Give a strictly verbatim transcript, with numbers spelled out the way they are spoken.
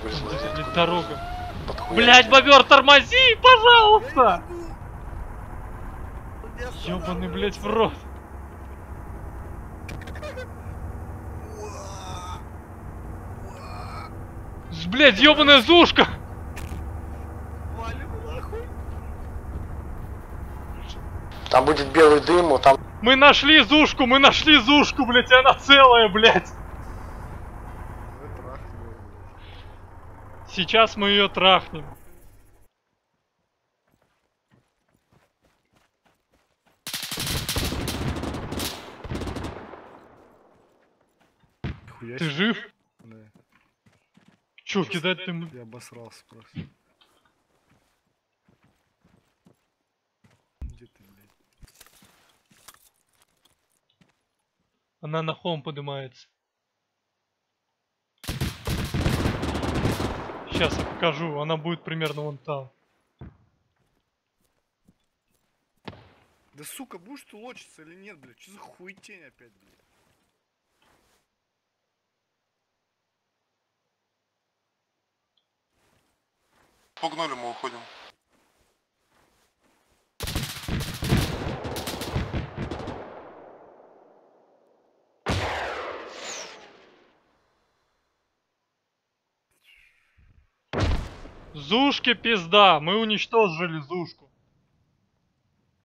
Блять, дорога. Блять, бобер, тормози, пожалуйста! Ёбаный, блять, в рот. Блять, ёбаная зушка! Там будет белый дым, там... Мы нашли зушку, мы нашли зушку, блять, она целая, блять. Сейчас мы ее трахнем. Хуя Ты себе. жив? Да. Чё, кидать ты... Я обосрался просто. Где ты, блядь? Она на холм поднимается. Сейчас я покажу, она будет примерно вон там. Да сука, будешь ты лочиться или нет, блядь? Что за хуетень опять, блядь? Погнали, мы уходим. Зушки пизда, мы уничтожили зушку.